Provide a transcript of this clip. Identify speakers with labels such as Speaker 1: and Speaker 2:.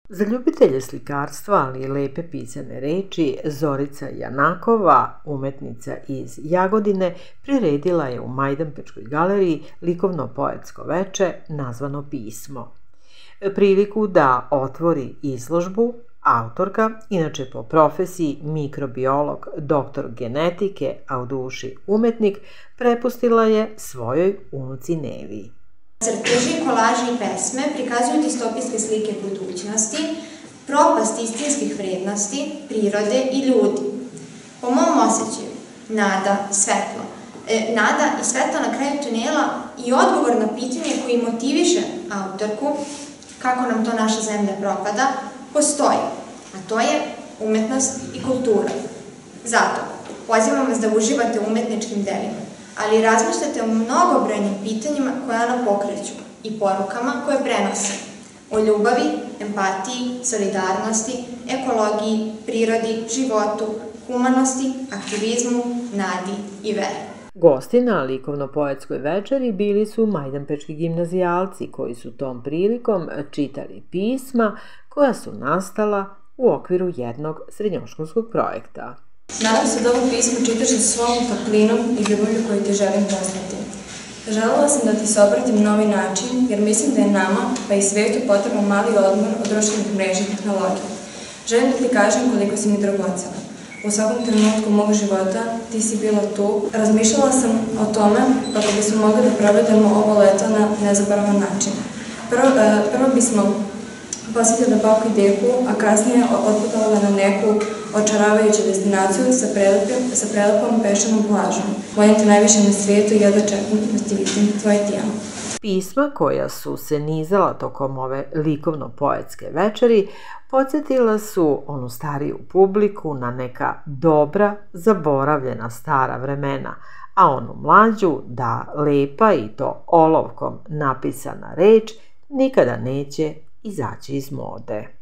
Speaker 1: Za ljubitelje slikarstva, ali i lepe pisane reči, Zorica Janakova, umetnica iz Jagodine, priredila je u Majdanpečkoj galeriji likovno-poetsko veče nazvano Pismo. Priliku da otvori izložbu autorka, inače po profesiji mikrobiolog, doktor genetike, a u duši umetnik, prepustila je svojoj unuci Nevi.
Speaker 2: Crteži, kolaži i pesme prikazuju distopijske slike budućnosti, propast istinskih vrednosti, prirode i ljudi. Po mom osjećaju, nada i svetlo na kraju tunela i odgovor na pitanje koji motiviše autorku, kako nam to naša zemlja propada, postoji, a to je umetnost i kultura. Zato, pozivam vas da uživate u umetničkim delima, ali razmišljate o mnogobrojnim pitanjima koje ona pokreću i porukama koje prenose. O ljubavi, empatiji, solidarnosti, ekologiji, prirodi, životu, humanosti, aktivizmu, nadi i veri.
Speaker 1: Gosti na likovno-poetskoj večeri bili su majdanpečki gimnazijalci koji su tom prilikom čitali pisma koja su nastala u okviru jednog srednjoškolskog projekta.
Speaker 3: Nadam se da ovo pismo čitaš sa svom toplinom i ljubavlju koju ti želim poslati. Želela sam da ti se obratim na ovaj način jer mislim da je nama, pa i svetu, potreban mali odmor od društvenih mreža i tehnologija. Želim da ti kažem koliko si mi dragocena. U svakom trenutku mog života ti si bila tu. Razmišljala sam o tome kako bismo mogli da provedemo ovo leto na nezaboravan način. Prvo bismo posjetili baku i deku, a kasnije otputovali na neku očaravajuću destinaciju sa prelepom peščanom plažom. Volim te najviše na svijetu i jedva čekam da ti vidim, tvoj Tijana.
Speaker 1: Pisma koja su se nizala tokom ove likovno-poetske večeri podsjetila su onu stariju publiku na neka dobra, zaboravljena stara vremena, a onu mlađu da lepa i to olovkom napisana reč nikada neće izaći iz mode.